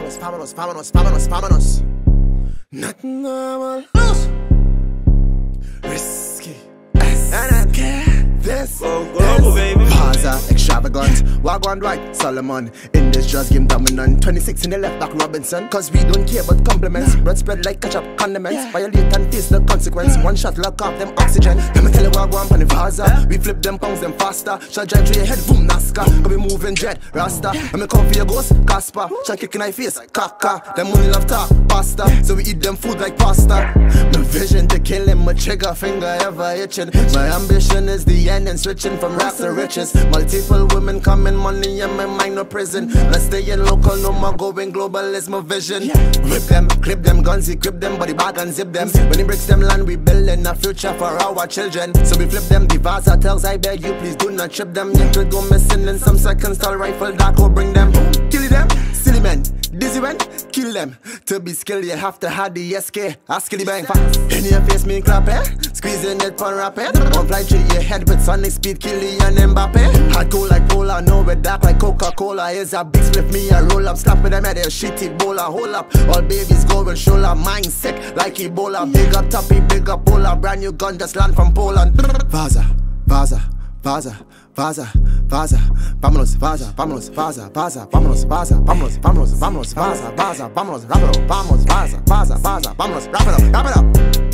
Vámonos. Nothing normal. Risky. SKEM. This global, baby. Vaza, extravagant. Wagwan right, Solomon. In this just game dominant. 26 in the left back, Robinson. Cause we don't care about compliments. Bread spread like ketchup, condiments. Violate and taste the consequence. One shot, lock off them oxygen. Let me tell you Wagwan on the Vaza. We flip them pounds, them faster. Shall drive through your head, boom, NASCAR. Cause we moving jet, Rasta. Let me come for your ghost, Casper. Shall kick in my face, Kaka. Them money love talk, pasta. So we eat them food like pasta. My vision to kill him, my trigger finger ever itching. My ambition is the end and switching from rap to riches. Multiple women coming, money in my mind, no prison. Let's stay in local, no more going global is my vision. Rip them, clip them, guns, equip them, body bag and zip them. When he breaks them land, we building a future for our children. So we flip them, the Vaza tells, I beg you, please do not trip them. You could go missing in some seconds, tall rifle, dark will bring them. Kill them, silly men, dizzy men, kill them. To be skilled, you have to have the SK, a skilly bang. In your face, me clap it, squeezing it for rapid. One fly through your head with sonic speed, Kylian Mbappe. Hard go like Polar, no with dark like Coca-Cola. Is a big split, me a roll up, slap with them at a shitty bowler. Hold up, all babies going shoulder, mind sick like Ebola. Big up Toppy, big up Polar, brand new gun just land from Poland. Vaza. Vámonos, Vaza. Vámonos, rápido. Vámonos, wrap it up.